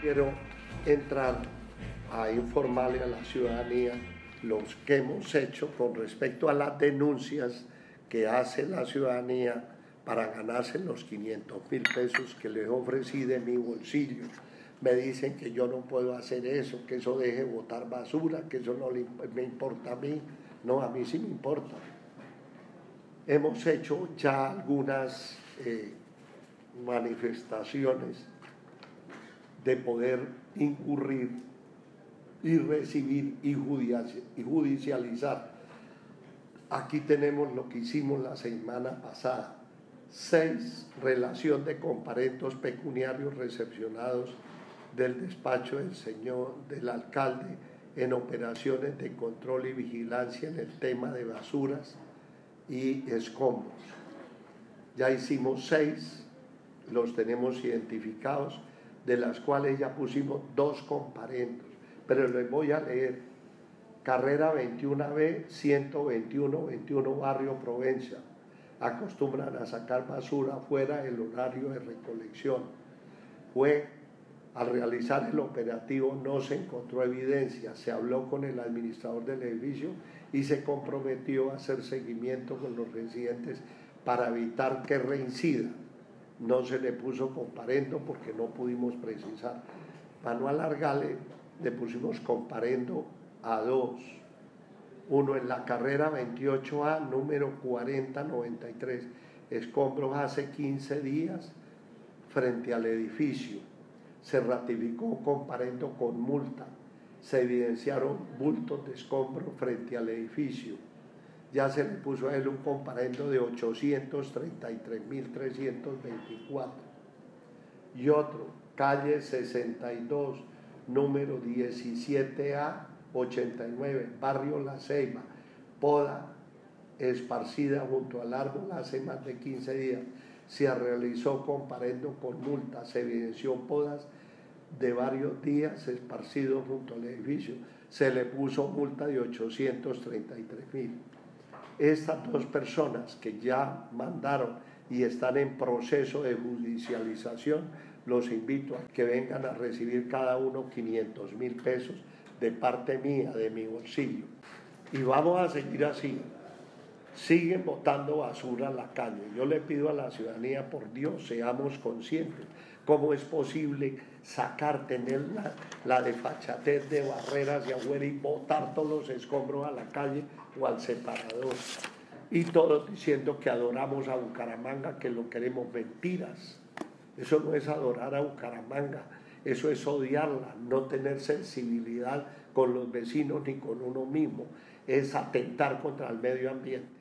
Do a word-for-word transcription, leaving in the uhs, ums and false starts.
Quiero entrar a informarle a la ciudadanía lo que hemos hecho con respecto a las denuncias que hace la ciudadanía para ganarse los quinientos mil pesos que les ofrecí de mi bolsillo. Me dicen que yo no puedo hacer eso, que eso deje botar basura, que eso no le, me importa a mí. No, a mí sí me importa. Hemos hecho ya algunas eh, manifestaciones de poder incurrir y recibir y judicializar. Aquí tenemos lo que hicimos la semana pasada. Seis, relación de comparendos pecuniarios recepcionados del despacho del señor, del alcalde, en operaciones de control y vigilancia en el tema de basuras y escombros. Ya hicimos seis, los tenemos identificados, de las cuales ya pusimos dos comparendos, pero les voy a leer. Carrera veintiuno B, ciento veintiuno, veintiuno Barrio Provenza. Acostumbran a sacar basura fuera del horario de recolección. Fue, al realizar el operativo no se encontró evidencia, se habló con el administrador del edificio y se comprometió a hacer seguimiento con los residentes para evitar que reincida. No se le puso comparendo porque no pudimos precisar. Para no alargarle, le pusimos comparendo a dos. Uno en la carrera veintiocho A, número cuarenta noventa y tres, escombros hace quince días frente al edificio. Se ratificó comparendo con multa. Se evidenciaron bultos de escombros frente al edificio. Ya se le puso a él un comparendo de ochocientos treinta y tres mil trescientos veinticuatro. Y otro, calle sesenta y dos, número diecisiete A, ochenta y nueve, barrio La Ceiba, poda esparcida junto al árbol hace más de quince días. Se realizó comparendo con multa, se evidenció podas de varios días esparcidos junto al edificio. Se le puso multa de ochocientos treinta y tres mil. Estas dos personas que ya mandaron y están en proceso de judicialización, los invito a que vengan a recibir cada uno quinientos mil pesos de parte mía, de mi bolsillo. Y vamos a seguir así. Siguen botando basura a la calle. Yo le pido a la ciudadanía, por Dios, seamos conscientes. ¿Cómo es posible sacar, tener la, la desfachatez de barreras de afuera y botar todos los escombros a la calle o al separador? Y todos diciendo que adoramos a Bucaramanga, que lo queremos. Mentiras. Eso no es adorar a Bucaramanga, eso es odiarla, no tener sensibilidad con los vecinos ni con uno mismo, es atentar contra el medio ambiente.